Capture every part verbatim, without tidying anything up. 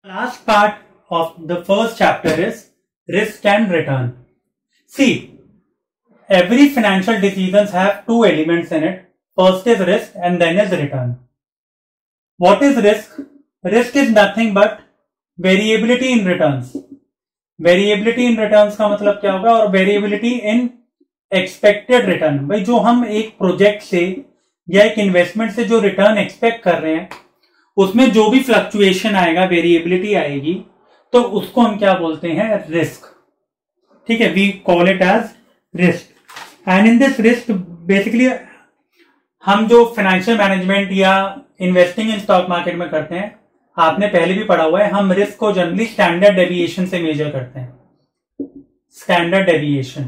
Last part of the first chapter is risk and return. See, every financial decisions have two elements in it. First is risk and then is return. What is risk? Risk is nothing but variability in returns. Variability in returns का मतलब क्या होगा? और variability in expected return. भाई जो हम एक project से या एक इन्वेस्टमेंट से जो रिटर्न एक्सपेक्ट कर रहे हैं उसमें जो भी फ्लक्चुएशन आएगा, वेरिएबिलिटी आएगी, तो उसको हम क्या बोलते हैं? रिस्क. ठीक है, we call it as risk. And in this risk basically हम जो फाइनेंशियल मैनेजमेंट या इन्वेस्टिंग इन स्टॉक मार्केट में करते हैं, आपने पहले भी पढ़ा हुआ है, हम रिस्क को जनरली स्टैंडर्ड डेविएशन से मेजर करते हैं. Standard deviation.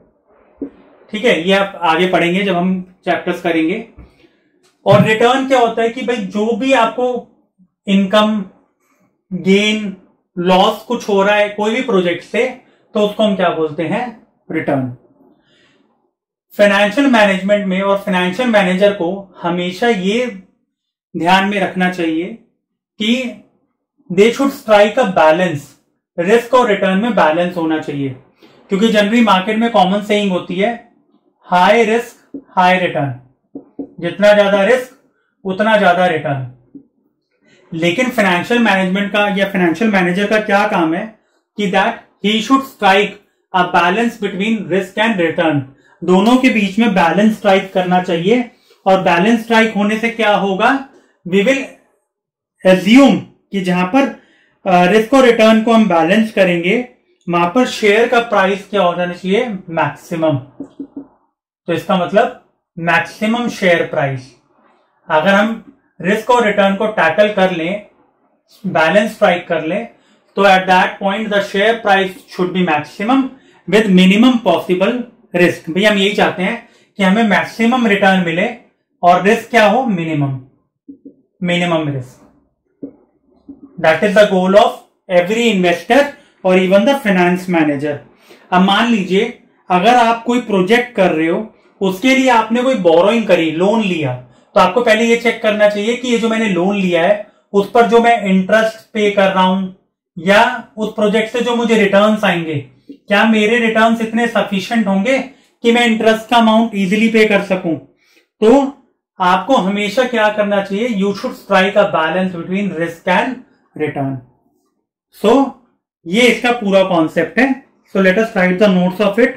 ठीक है, ये आप आगे पढ़ेंगे जब हम चैप्टर्स करेंगे. और रिटर्न क्या होता है कि भाई जो भी आपको इनकम, गेन, लॉस कुछ हो रहा है कोई भी प्रोजेक्ट से, तो उसको हम क्या बोलते हैं? रिटर्न. फाइनेंशियल मैनेजमेंट में और फाइनेंशियल मैनेजर को हमेशा ये ध्यान में रखना चाहिए कि they should strike a balance. Risk और रिटर्न में बैलेंस होना चाहिए, क्योंकि जनरली मार्केट में कॉमन सेइंग होती है हाई रिस्क हाई रिटर्न. जितना ज्यादा रिस्क उतना ज्यादा रिटर्न. लेकिन फाइनेंशियल मैनेजमेंट का या फाइनेंशियल मैनेजर का क्या काम है कि that he should strike a balance between risk and return. दोनों के बीच में बैलेंस स्ट्राइक करना चाहिए. और बैलेंस स्ट्राइक होने से क्या होगा? वी विल एज्यूम कि जहां पर रिस्क और रिटर्न को हम बैलेंस करेंगे, वहां पर शेयर का प्राइस क्या हो जाना चाहिए? मैक्सिमम. तो इसका मतलब मैक्सिमम शेयर प्राइस. अगर हम रिस्क और रिटर्न को टैकल कर लें, बैलेंस स्ट्राइक कर लें, तो at that point the share price should be maximum with minimum possible risk. भाई हम यही चाहते हैं कि हमें मैक्सिमम रिटर्न मिले और रिस्क क्या हो? Minimum. Minimum risk. That is the goal of every investor और इवन द फाइनेंस मैनेजर. अब मान लीजिए अगर आप कोई प्रोजेक्ट कर रहे हो, उसके लिए आपने कोई बोरोइंग करी, लोन लिया, तो आपको पहले ये चेक करना चाहिए कि ये जो मैंने लोन लिया है उस पर जो मैं इंटरेस्ट पे कर रहा हूं या उस प्रोजेक्ट से जो मुझे रिटर्न्स आएंगे, क्या मेरे रिटर्न्स इतने सफिशिएंट होंगे कि मैं इंटरेस्ट का अमाउंट इजीली पे कर सकूं. तो आपको हमेशा क्या करना चाहिए? You should strike a balance between risk and return. So ये इसका पूरा कॉन्सेप्ट है. So let us write the notes of it.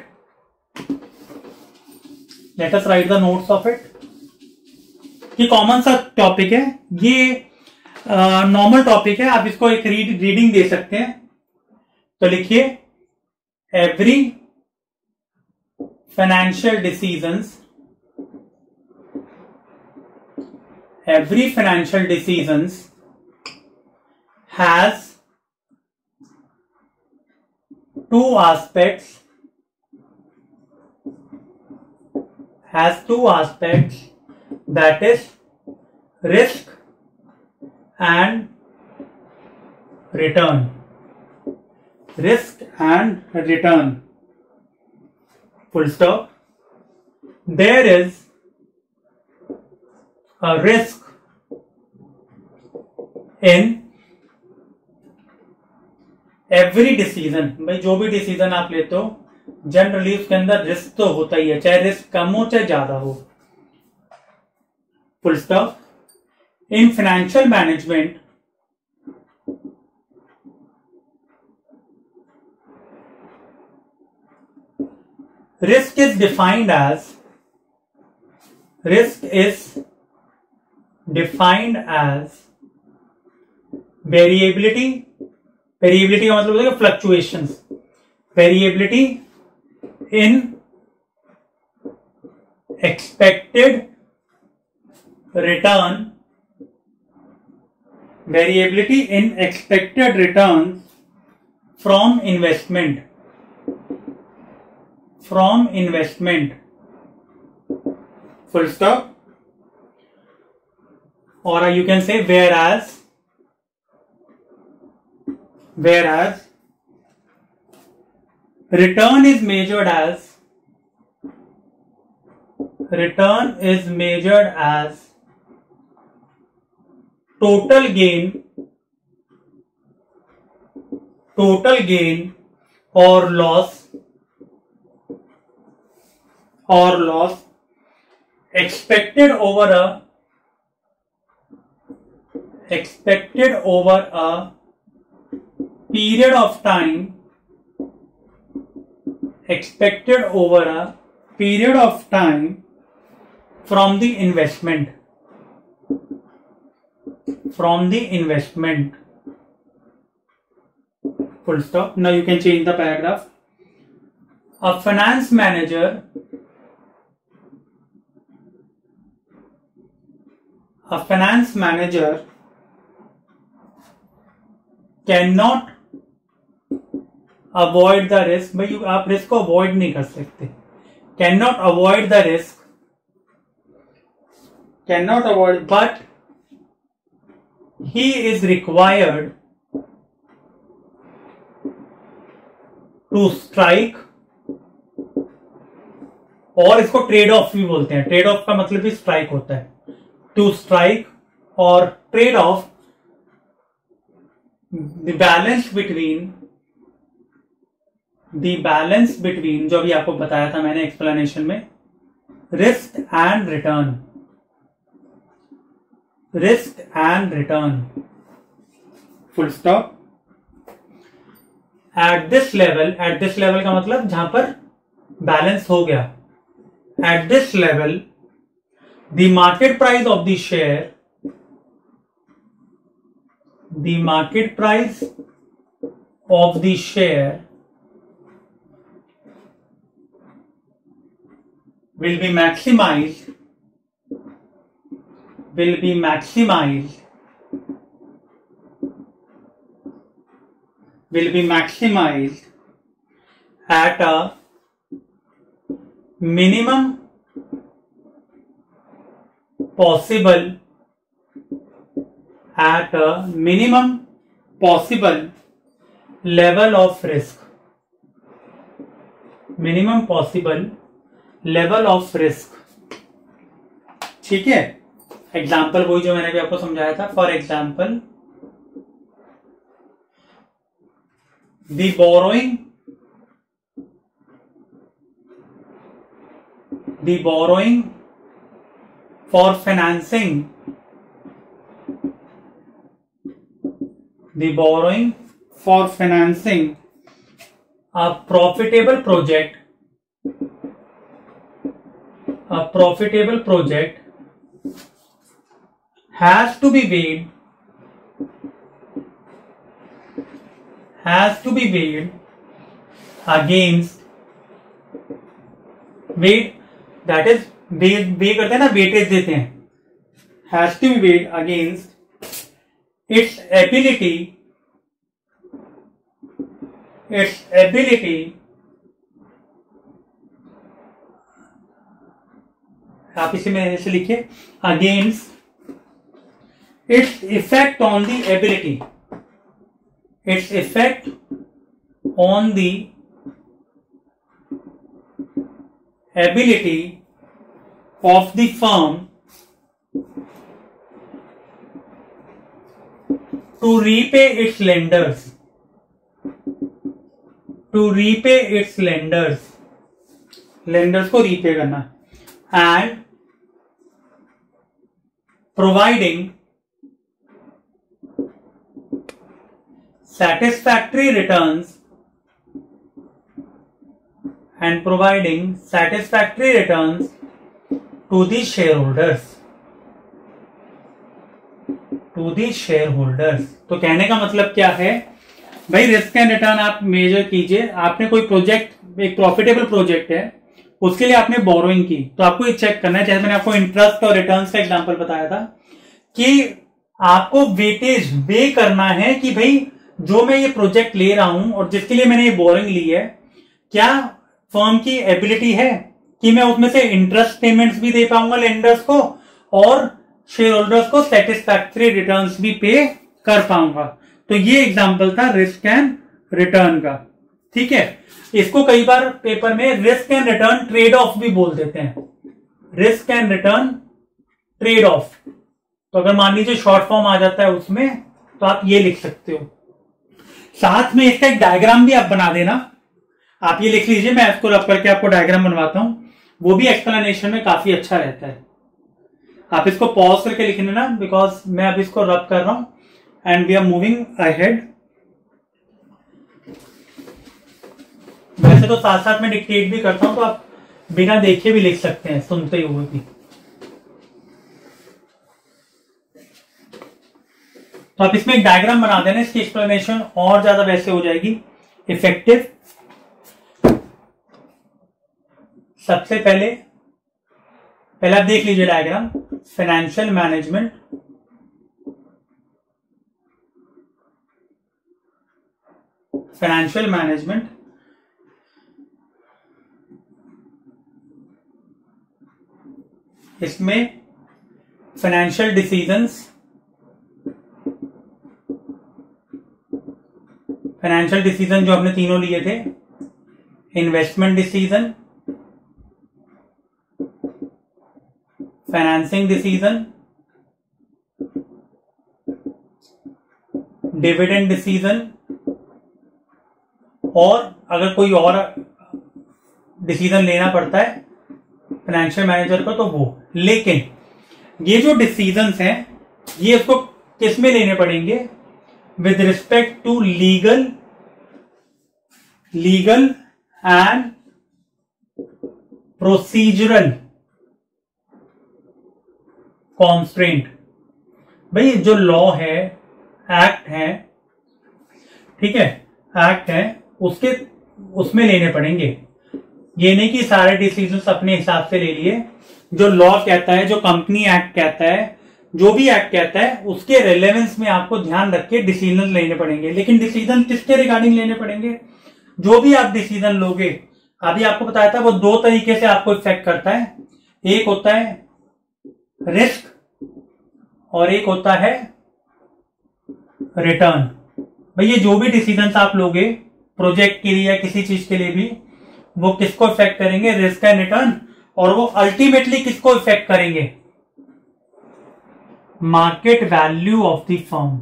Let us write the notes of it. ये कॉमन सा टॉपिक है, ये नॉर्मल uh, टॉपिक है. आप इसको एक रीड रीडिंग दे सकते हैं. तो लिखिए, every financial decisions every financial decisions has two aspects has two aspects, that is risk and return. Risk and return. Full stop. There is a risk in every decision. भाई जो भी decision आप लेते हो जनरली उसके अंदर risk तो होता ही है, चाहे रिस्क कम हो चाहे ज्यादा हो. Full stop. In financial management risk is defined as risk is defined as variability. Variability का मतलब है fluctuations. Variability in expected return variability in expected returns from investment from investment. Full stop. Or you can say whereas whereas return is measured as return is measured as total gain total gain और loss और loss expected over a expected over a period of time expected over a period of time from the investment from the investment full stop. Now you can change the paragraph. A finance manager A finance manager cannot avoid the risk. भाई आप risk को avoid नहीं कर सकते. Cannot avoid the risk. Cannot avoid, but he is required to strike. और इसको trade off भी बोलते हैं. ट्रेड ऑफ का मतलब भी स्ट्राइक होता है. To strike or trade off the balance between the balance between जो भी आपको बताया था मैंने एक्सप्लेनेशन में, risk and return, risk and return, full stop. At this level, at this level का मतलब जहां पर बैलेंस हो गया. At this level the market price of the share the market price of the share will be maximized will be maximized will be maximized at a minimum possible at a minimum possible level of risk. Minimum possible level of risk. ठीक है. Example वही जो मैंने भी आपको समझाया था. For example, the borrowing the borrowing for financing the borrowing for financing a profitable project a profitable project has to be weighed has to be weighed against weighed that is weigh weigh करते हैं ना, weightage देते हैं. Has to be weighed against its ability its ability आप इसे में ऐसे लिखिए, against its effect on the ability its effect on the ability of the firm to repay its lenders to repay its lenders lenders को repay करना, and providing satisfactory returns and providing satisfactory returns to the shareholders to the shareholders. तो कहने का मतलब क्या है भाई, risk and return आप मेजर कीजिए. आपने कोई प्रोजेक्ट, एक प्रॉफिटेबल प्रोजेक्ट है, उसके लिए आपने बोरोइंग की, तो आपको ये चेक करना है. जैसे मैंने आपको इंटरेस्ट और रिटर्न्स का एग्जांपल बताया था कि आपको वेटेज वे करना है कि भाई जो मैं ये प्रोजेक्ट ले रहा हूं और जिसके लिए मैंने ये बोरिंग ली है, क्या फर्म की एबिलिटी है कि मैं उसमें से इंटरेस्ट पेमेंट्स भी दे पाऊंगा लेंडर्स को और शेयर होल्डर्स को सेटिस्फैक्टरी रिटर्न्स भी पे कर पाऊंगा. तो ये एग्जांपल था रिस्क एंड रिटर्न का. ठीक है, इसको कई बार पेपर में risk and return trade off भी बोल देते हैं. Risk and return trade off. तो अगर मान लीजिए शॉर्ट फॉर्म आ जाता है उसमें, तो आप ये लिख सकते हो साथ में इसका एक डायग्राम भी आप बना देना। आप ये लिख लीजिए, मैं इसको रब करके आपको डायग्राम बनवाता हूं, वो भी एक्सप्लेनेशन में काफी अच्छा रहता है। आप इसको पॉज करके लिखने ना, बिकॉज मैं अभी इसको रब कर रहा हूं and we are moving ahead. वैसे तो साथ साथ में डिक्टेट भी करता हूं, तो आप बिना देखे भी लिख सकते हैं, सुनते हुए भी। तो आप इसमें एक डायग्राम बना देना, इसकी एक्सप्लेनेशन और ज्यादा वैसे हो जाएगी इफेक्टिव। सबसे पहले पहले आप देख लीजिए diagram, financial management, financial management इसमें फाइनेंशियल डिसीजंस, फाइनेंशियल डिसीजन जो हमने तीनों लिए थे, investment decision, financing decision, dividend decision, और अगर कोई और डिसीजन लेना पड़ता है फाइनेंशियल मैनेजर को तो वो। लेकिन ये जो डिसीजंस हैं ये इसको किस में लेने पड़ेंगे? With respect to legal legal and procedural constraint. भाई जो लॉ है, एक्ट है, ठीक है, एक्ट है, उसके उसमें लेने पड़ेंगे। ये नहीं कि सारे डिसीजंस अपने हिसाब से ले लिए। जो लॉ कहता है, जो कंपनी एक्ट कहता है, जो भी एक्ट कहता है, उसके रेलेवेंस में आपको ध्यान रख के डिसीजन लेने पड़ेंगे। लेकिन डिसीजन किसके रिगार्डिंग लेने पड़ेंगे? जो भी आप डिसीजन लोगे, अभी आपको बताया था, वो दो तरीके से आपको इफेक्ट करता है। एक होता है रिस्क और एक होता है रिटर्न। भाई ये जो भी डिसीजन आप लोगे प्रोजेक्ट के लिए या किसी चीज के लिए भी, वो किसको इफेक्ट करेंगे? Risk and return. और वो अल्टीमेटली किसको इफेक्ट करेंगे? Market value of the firm,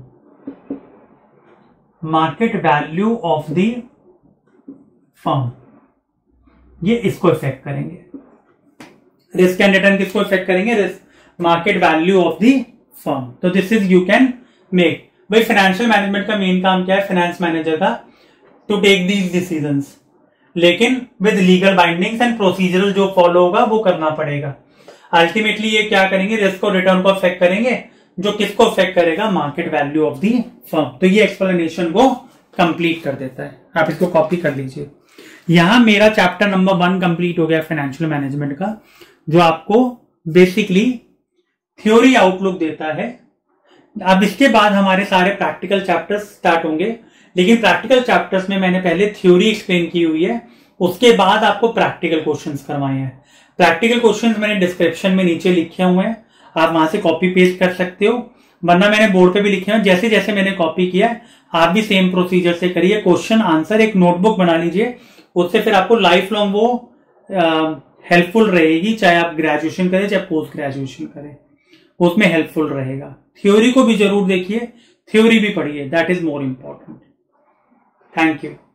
market value of the firm, ये इसको इफेक्ट करेंगे। रिस्क एंड रिटर्न किसको इफेक्ट करेंगे? Risk market value of the firm. तो this is you can make. भाई फाइनेंशियल मैनेजमेंट का मेन काम क्या है फाइनेंस मैनेजर का? टू टेक दीज डिसीजंस, लेकिन with legal bindings and procedural जो फॉलो होगा वो करना पड़ेगा। अल्टीमेटली ये क्या करेंगे? रिस्क और रिटर्न को अफेक्ट करेंगे, जो किसको अफेक्ट करेगा? Market value of the firm. तो ये एक्सप्लेनेशन को कंप्लीट कर देता है। आप इसको कॉपी कर लीजिए। यहां मेरा चैप्टर नंबर वन कंप्लीट हो गया फाइनेंशियल मैनेजमेंट का, जो आपको बेसिकली थ्योरी आउटलुक देता है। अब इसके बाद हमारे सारे प्रैक्टिकल चैप्टर्स स्टार्ट होंगे, लेकिन प्रैक्टिकल चैप्टर्स में मैंने पहले थ्योरी एक्सप्लेन की हुई है, उसके बाद आपको प्रैक्टिकल क्वेश्चंस करवाए हैं। प्रैक्टिकल क्वेश्चंस मैंने डिस्क्रिप्शन में नीचे लिखे हुए हैं, आप वहां से कॉपी पेस्ट कर सकते हो, वरना मैंने बोर्ड पे भी लिखे हैं। जैसे जैसे मैंने कॉपी किया है आप भी सेम प्रोसीजर से करिए। क्वेश्चन आंसर एक नोटबुक बना लीजिए, उससे फिर आपको लाइफ लॉन्ग वो हेल्पफुल रहेगी, चाहे आप ग्रेजुएशन करें चाहे पोस्ट ग्रेजुएशन करें, उसमें हेल्पफुल रहेगा। थ्योरी को भी जरूर देखिए, थ्योरी भी पढ़िए, that is more important. Thank you.